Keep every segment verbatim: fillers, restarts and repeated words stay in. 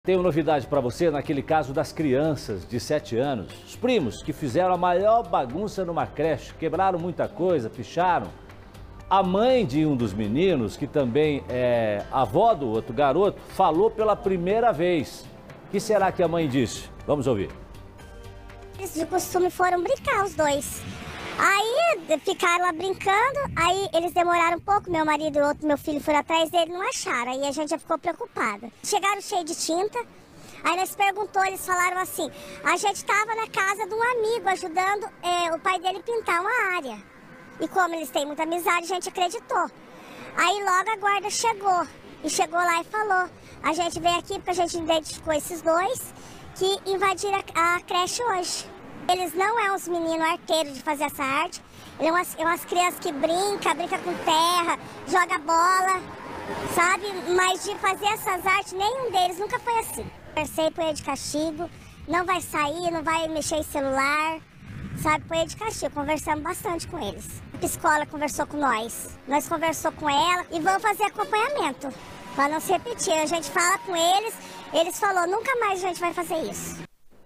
Tenho novidade para você naquele caso das crianças de sete anos. Os primos que fizeram a maior bagunça numa creche, quebraram muita coisa, picharam. A mãe de um dos meninos, que também é avó do outro garoto, falou pela primeira vez. O que será que a mãe disse? Vamos ouvir. Eles de costume foram brincar os dois. Aí ficaram lá brincando, aí eles demoraram um pouco, meu marido e o outro, meu filho, foram atrás dele, não acharam, aí a gente já ficou preocupada. Chegaram cheio de tinta, aí nós perguntou, eles falaram assim, a gente estava na casa de um amigo ajudando é, o pai dele pintar uma área. E como eles têm muita amizade, a gente acreditou. Aí logo a guarda chegou, e chegou lá e falou, a gente veio aqui porque a gente identificou esses dois que invadiram a, a creche hoje. Eles não são uns meninos arteiros de fazer essa arte, eles são umas, umas crianças que brincam, brincam com terra, joga bola, sabe? Mas de fazer essas artes, nenhum deles nunca foi assim. Conversei, põe ele de castigo, não vai sair, não vai mexer em celular, sabe? Põe ele de castigo, conversamos bastante com eles. A psicóloga conversou com nós, nós conversou com ela e vamos fazer acompanhamento, para não se repetir. A gente fala com eles, eles falaram, nunca mais a gente vai fazer isso.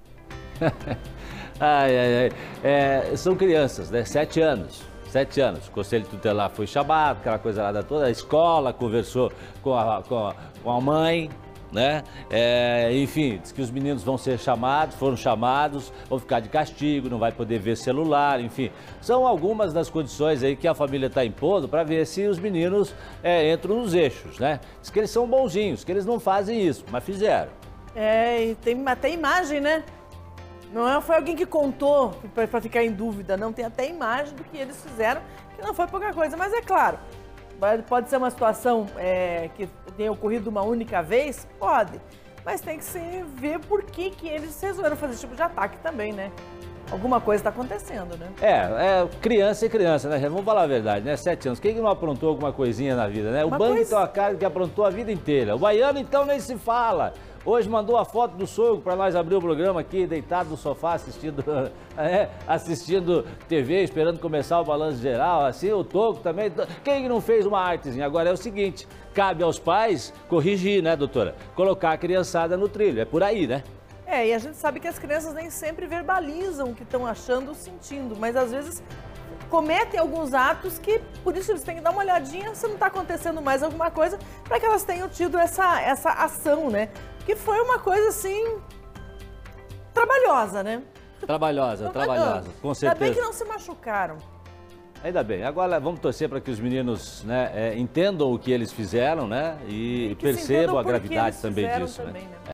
Ai, ai, ai. É, são crianças, né? Sete anos. Sete anos. O Conselho Tutelar foi chamado, aquela coisa lá da toda. A escola conversou com a, com a, com a mãe, né? É, enfim, diz que os meninos vão ser chamados, foram chamados, vão ficar de castigo, não vai poder ver celular, enfim. São algumas das condições aí que a família está impondo para ver se os meninos é, entram nos eixos, né? Diz que eles são bonzinhos, que eles não fazem isso, mas fizeram. É, e tem até imagem, né? Não é, foi alguém que contou para ficar em dúvida, não. Tem até imagem do que eles fizeram, que não foi pouca coisa. Mas é claro, pode ser uma situação é, que tenha ocorrido uma única vez? Pode. Mas tem que se ver por que, que eles resolveram fazer esse tipo de ataque também, né? Alguma coisa está acontecendo, né? É, é criança e criança, né? Vamos falar a verdade, né? Sete anos. Quem que não aprontou alguma coisinha na vida, né? O Bang então a cara que aprontou a vida inteira. O baiano, então, nem se fala. Hoje mandou a foto do sogro para nós abrir o programa aqui, deitado no sofá, assistindo, é, assistindo T V, esperando começar o balanço geral, assim, o Toco também. Quem não fez uma artezinha? Agora é o seguinte, cabe aos pais corrigir, né, doutora? Colocar a criançada no trilho, é por aí, né? É, e a gente sabe que as crianças nem sempre verbalizam o que estão achando ou sentindo, mas às vezes cometem alguns atos que, por isso eles têm que dar uma olhadinha se não está acontecendo mais alguma coisa, para que elas tenham tido essa, essa ação, né? Que foi uma coisa, assim, trabalhosa, né? Trabalhosa, trabalhosa, com certeza. Ainda bem que não se machucaram. Ainda bem. Agora vamos torcer para que os meninos, né, é, entendam o que eles fizeram, né? E, e percebam a gravidade também disso, também, né? né?